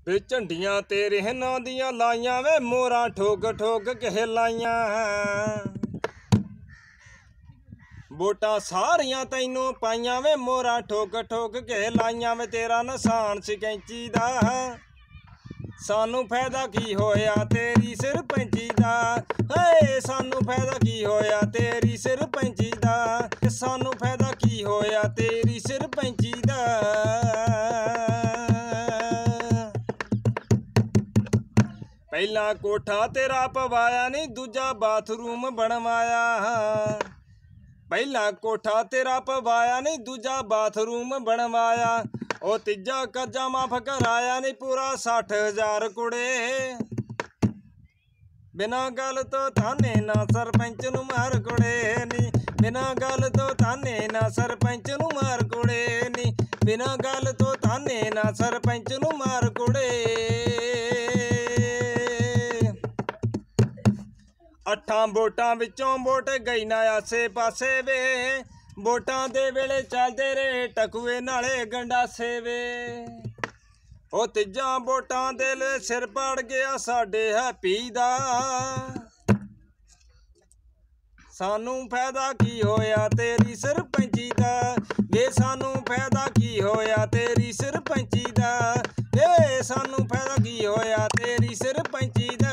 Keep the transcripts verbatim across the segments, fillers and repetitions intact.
वे झंडियां तेरे नां दियां लाइयां वे मोरा ठोक ठोक के लाइयां वोटां सारियां तैनू पाइयां वे मोरा ठोक ठोक के लाइयां वे तेरा निशान सकैंची दा सानू फायदा की होया तेरी सरपंची दा हे सानू फायदा की होया तेरी सरपंची दा सानू फायदा की होया तेरी सरपंची दा पहला कोठा तेरा पवाया नहीं दूजा बाथरूम बनवाया पहला कोठा तेरा पवाया नहीं दूजा बाथरूम बनवाया ओ तीजा कर्जा माफ कराया नहीं पूरा साठ हजार कुड़े बिना गल तो थाने ना सरपंच नू मार कुड़े नी बिना गल तो थाने ना सरपंच नू मार कुड़े नी बिना गल तो थाने ना सरपंच नू मार कुड़े अठां वोटां विचों वोट गई ना आसे पासे वे वोटां दे वेले चलदे रे टकुए नाले गंडासे वे ओ तीजा वोटां दे ले सिर पड़ गया साडे हैप्पी दा सानू फायदा की होया तेरी सरपंची दा वे सानू फायदा की होया तेरी सरपंची दा वे सानू फायदा की होया तेरी सरपंची दा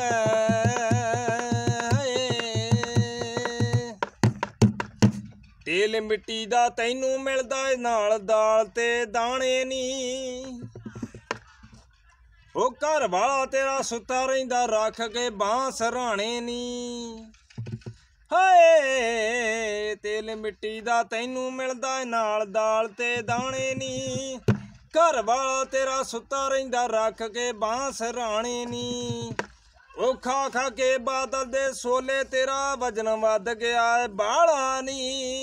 तेल मिट्टी दा तैनू मिलदा नाल दाल ते दाने नी ओ घर वाला तेरा सुता रहिंदा रख के बांह सराणे नी हाय तेल मिट्टी दा तैनू मिलदा नाल दाल ते दाने नी घर वाला तेरा सुता रहिंदा रख के बांह सराणे नी ओ खा खा के बादल दे सोले तेरा वजन वध गया है बाला नी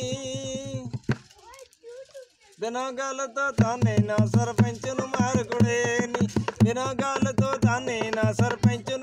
बिना गल तो थाने ना सरपंच नू मार कुड़े नी बिना गल तो थाने ना सरपंच